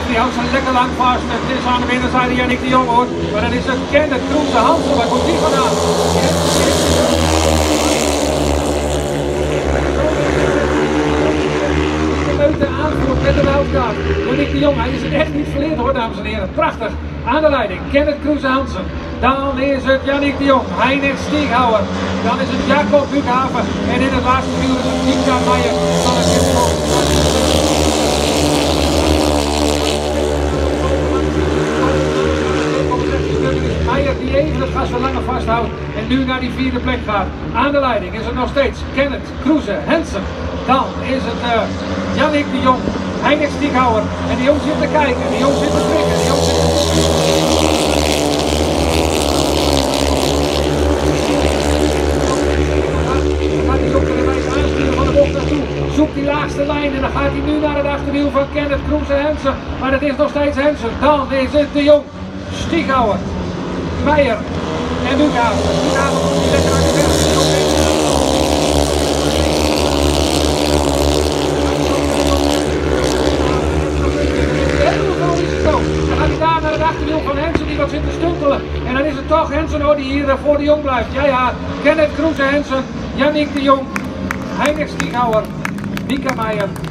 Die houdt ze lekker lang vast. Het is aan de binnenzijde Jannik de Jong hoor. Maar dan is het Kenneth Kruse Hansen. Wat moet die gedaan? De aanvoer met de wildcard. Jannik de Jong, hij is het echt niet verleerd hoor dames en heren. Prachtig. Aan de leiding Kenneth Kruse Hansen. Dan is het Jannik de Jong, Heinrich Stieghauer. Dan is het Jacob Bukhaven. En in het laatste wiel is het Mika Meijer van het Gimsel. Meijer die even het gas wat langer vasthoudt en nu naar die vierde plek gaat. Aan de leiding is het nog steeds Kenneth Kruse Hansen. Dan is het Jannik de Jong, Heinrich Stieghauer. En die jongens zitten te kijken, die jongens zitten te prikken, die jongens zitten gaat hij op de wijze aansturen van de bocht naartoe. Zoekt die laagste lijn en dan gaat hij nu naar het achterwiel van Kenneth Kruse Hansen. Maar het is nog steeds Hansen. Dan is het de Jong, Stieghauer, Meijer en Bukhaven. Bukhaven komt hier lekker uit de weg. Dan gaat hij daar naar het achterwiel van Hansen die wat zit te stuntelen. En dan is het toch Hansen hoor, die hier voor de Jong blijft. Ja, Kenneth Kruse Hansen, Jannik de Jong, Heinrich Stieghauer, Mika Meijer